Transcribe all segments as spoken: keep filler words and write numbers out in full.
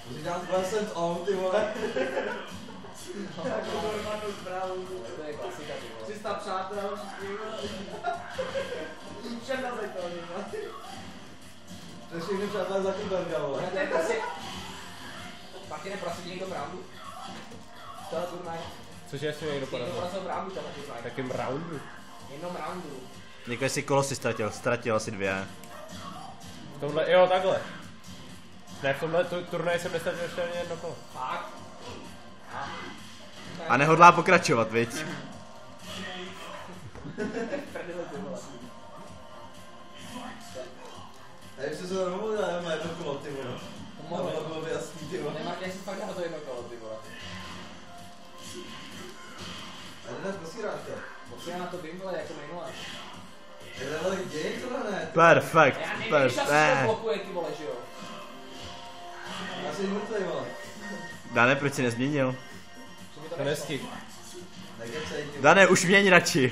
Můžeš dát dvacet on, ty vole. To je klasika, ty vole. tři sta přátel, všichni. Všechno se to vole. To je všechny přátelé za Kuberga, vole. To je prostě... Martine, prosím tě někdo v roundu. Tohle turnaj. Cože jestli někdo Někdo porazil? prosil v roundu tohle turnaj. Takým roundu? Jednom roundu. Několik si kolo si ztratil, ztratil asi dvě. V tomhle, jo takhle. Ne, v tomhle tu, turnaji jsem nestratil ještě ani jedno kolo. Fakt? A nehodlá pokračovat, viď? Prdele, ty vole. A jak se to rovnou dá, já má jedno kolo, ty vole. To To mohlo. bylo by jasný, ty vole. Nemá, jak si fakt na to jedno kolo, ty vole. A jdeme posírat to. Posílám na to Bimble jako minule. Ale děj to ne? Perfekt, Já nevím, perfekt. že asi to blokuje, ty vole, že jo? Já jsi mrtvej, vole. Dane, proč jsi nezměnil? Co by To nešlo? nestih. Nekecej, ty vole. Dane, už měň radši.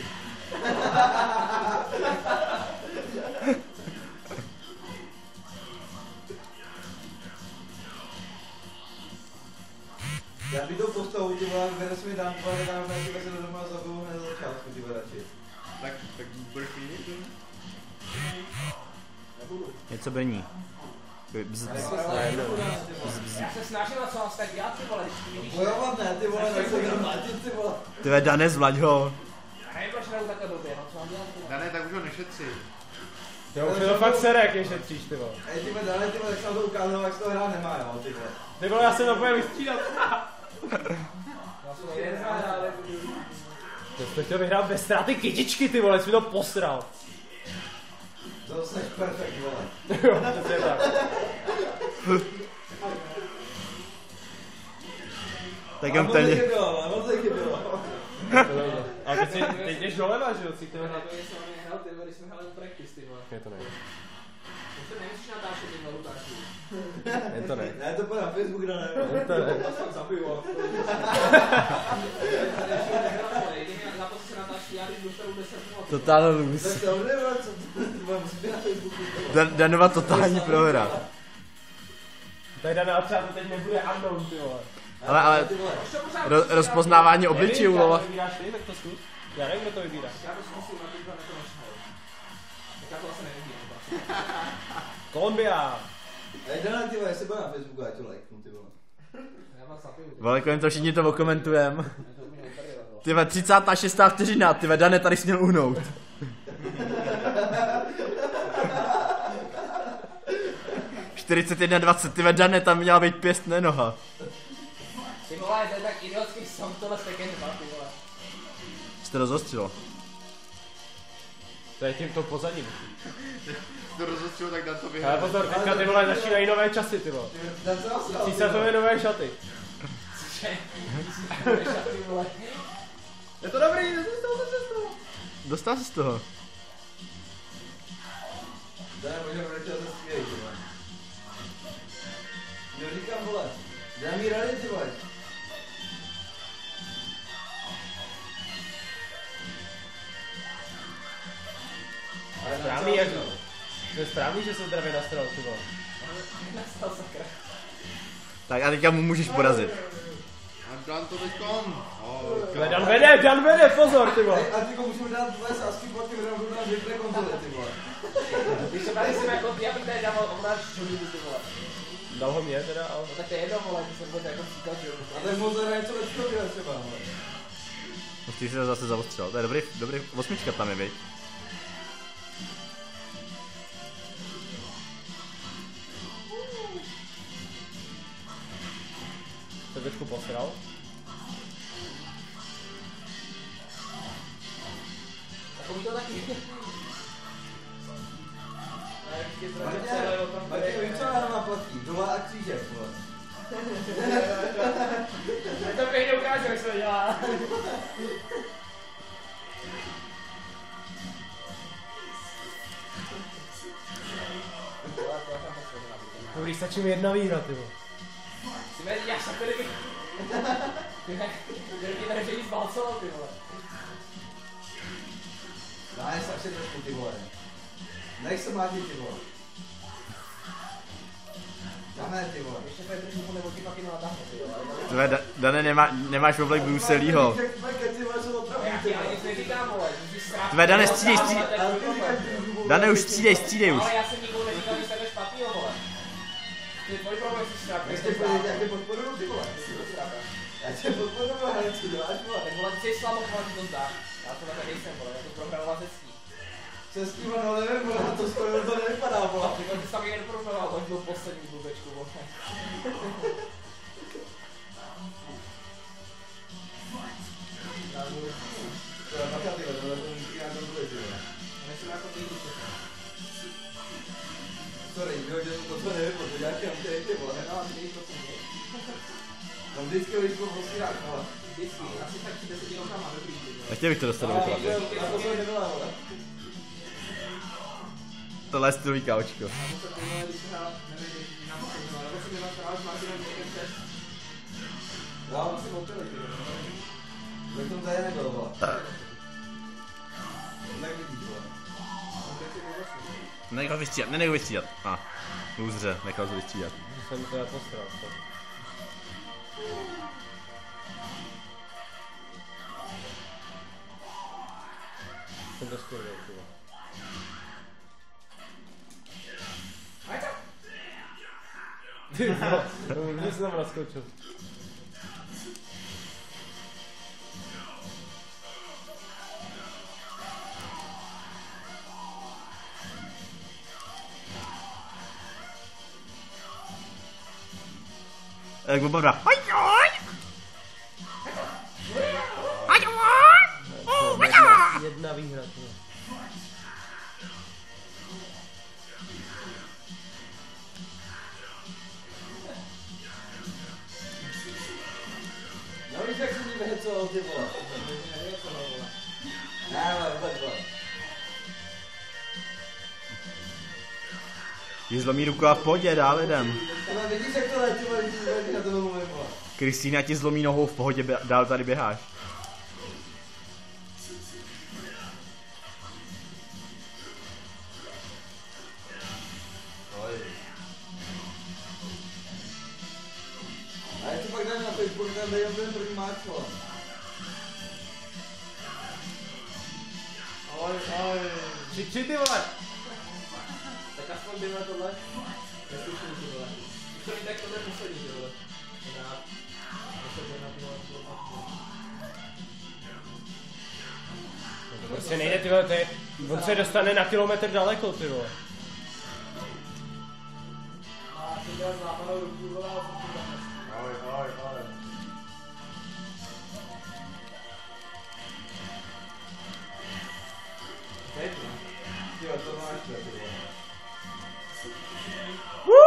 Já bych to postavu, ty vole, kde jsme dám, vole, dám, já ti se do doma zabiju hned za začátku, ty vole, radši. Tak, tak budeš měnit, jo? Nebudu. Něco brní. Bzz, bzz. Já se snažil, co vás tak dělat, ty vole, vždycky vidíš. Bojovat ne, ty vole, tak se jenom mlátit, ty vole. Tyve, Dane, zvládь ho. Já nevím, proč hraju takhle blbě, no co mám dělat, ty vole. Dané, tak už ho nešetři. Jo, už je to fakt sere, jak je šetříš, ty vole. Ej, ty vole, dále, ty vole, tak jsem to ukázal, jak se to hrát nemá, jo, ty vole. Ty vole, já jsem napojil vystřídat. Já jsem jeden hrál, To jsi to chtěl vyhrát bez ztráty kytičky, ty vole, jsi mi to posral. To jsi perfekt, vole. Jo, přesně tak. Tak Ale jen moc ten... taky bylo, ale moc taky bylo. Ale teď, si, teď jdeš doleva, že jo, ty cítil vole, na to, jestli on nehrál, ty vole, když jsme hráli practice, ty vole. Je to ne. Už se nemyslíš natáčet, ty vole, Lukáši. Je to ne. Ne, to bude na Facebook, ne, ne. Je to ne. To jsem zabiju. Na to se natáčí, já když dostanu deset nula. Totál Tak lůz. to nevím, co to bude, musí být na Facebooku. Dan- Danova totální prohra. Tady Dana třeba to teď nebude unknown, ty vole. Ale, ale, Ty vole. ro- rozpoznávání obličejů, Nevím, vole. to vybíráš ty, tak to zkus. Já nevím, kdo to vybírá. Já to zkusím, na ty dva na to nešahají. Tak já to asi nevybírám. Kolumbia. Ej, Dana, ty vole, jestli bude na Facebooku, já to lajknu, ty vole. Já vás zapiju. Vole, kolem to všichni to okomentujem. Je to úplně uprdele, vole. Tyve, třicátá šestá vteřina, tyve, Dane, tady jsi měl uhnout. čtyřicet jedna dvacet, tyve, Dane, tam měla být pěst, ne noha. Ty vole, to je tak idiotský song, tohle Tekken dva, ty vole. Jsi to rozostřilo. To je tím to pozadím. To rozostřilo, tak Dan to Ale vyhrál. pozor, teďka ty vole začínají nové časy, ty vole. Dan se nasral, ty Císařové nové šaty. Ty vole. Je to dobrý, dostal se z toho. Dostal jsi z toho. Dane, možná vrátila se skvělý, ty vole. Jo, říkám, vole. Dám jí rady, ty vole. Ale Správný, jak to je správný, že se zdravě nastral, ty vole. Nastal sakra. Tak a teďka mu můžeš porazit. A Dan to teďkom. Tyhle, Dan vede, Dan vede, pozor, ty vole. Ej, a tyko musíme dát dvě sásky, pak ty budeme dát dvě kontroly, ty vole. Když se tady jsem jako, já bych tady dával ovláč čudu, ty vole. Dal ho mě teda, ale... No tak to je jedno, vole, když jsem byl jako příklad, že jo. A tak moc hraje něco lepšího dělat třeba, vole. Musíš se zase zaostřel. To je dobrý, dobrý, osmička tam je, viď? To trošku posral. Takový to taky. A jak tě zradě Martě, celé o tom Martě, víš, co hra platí? Dole a křížek, vole. to pěkně ukážu, jak se to dělá. Dobrý, stačí mi jedna výhra, ty vole. Ty vole, já jsem tady... Ty vole, ty tady že nic balcoval, ty vole. Dáš se ještě trošku, ty vole. Nech se mlátit, ty vole. Ne, ty vole. Ještě tady trošku nebo ti pak jenom natáhne, ty jo. Tvé, Da- Dane, nemá, nemáš oblek Bruselího. Keci, vole, jsou opravdu, Já ty ti ale vole. nic neříkám, vole. Ty jsi strach- Tvé, Dane, střídej, střídej. Ale ty říkáš, že už vůbec Dane, už nejsi- střídej, střídej už. Ale já jsem nikomu neříkal, že jsi špatnýho, vole. To je tvoj problém, že jsi strach. Jak tě podporuju, jak tě podporuju, ty vole. Já tě podporuju, ale co děláš, vole. Tak vole, ty jsi slabou, vole, ty to zdáš. Já to takhle nejsem, vole. Já to programoval ze ctí. Se s tím, no nevím, vole, to skoro to nevypadá, vole. Ty vole, ty jsi tam jen programoval, to byl poslední blbečku, vole. To je maka, ty vole, to je to bude, ty vole. Nejsem jako ty jdu. Sorry, jo, že to co nevím, to děláš jenom ty, ty vole. No, ty jsi to co mě. Tam vždycky víš, po posílák, vole. Vždycky, asi tak před deseti rokama, dobrý, ty vole. Nechtěl bych to dostat do Ale vyklapy. na to jsem nebyla, vole. Tohle je stylový kaučko. Já jsem se podíval, když jsem hrál, nevím, na poslední, ale nebo jsem měl hrál s Martinem Jakem přes. Já mám si opěli, ty vole. Tak jsem tady nebyl, vole. Tak vidíš, vole. Nenech ho vystřídat, nenech ho vystřídat. A, ah, lůzře, nechal ho vystřídat. Jsem to já postral. Jsem to skvělý, ty vole. Ty vole, nic jsem tam naskočil. Jak mu bavra. Hoj, hoj! Hoj, hoj! Jedna, jedna výhra, ty vole. No víš, jak jsem ti vyhecoval, ty vole. Ne, vole, vůbec, vole. Jí zlomí ruku a v pohodě, dál jdem. Ale vidíš, jak to letí, vole, když ti na to mluvím, vole. Kristýna ti zlomí nohou v pohodě, bě- dál tady běháš. A já ti pak dám na Facebook, tam dej ten první máč, vole. Oj, oj. Či, či ty vole! Tak aspoň byl na tohle. Neslyším, ty vole. Už to víte, jak tohle je poslední, ty vole. Rád. Poslední na tohle, To prostě nejde, ty vole, to je... On se dostane na kilometr daleko, ty vole. a ty děláš západou ruku, vole, a potom to dáme. Oj, oj, oj. Teď, Jo, to máš, ty vole. Woo!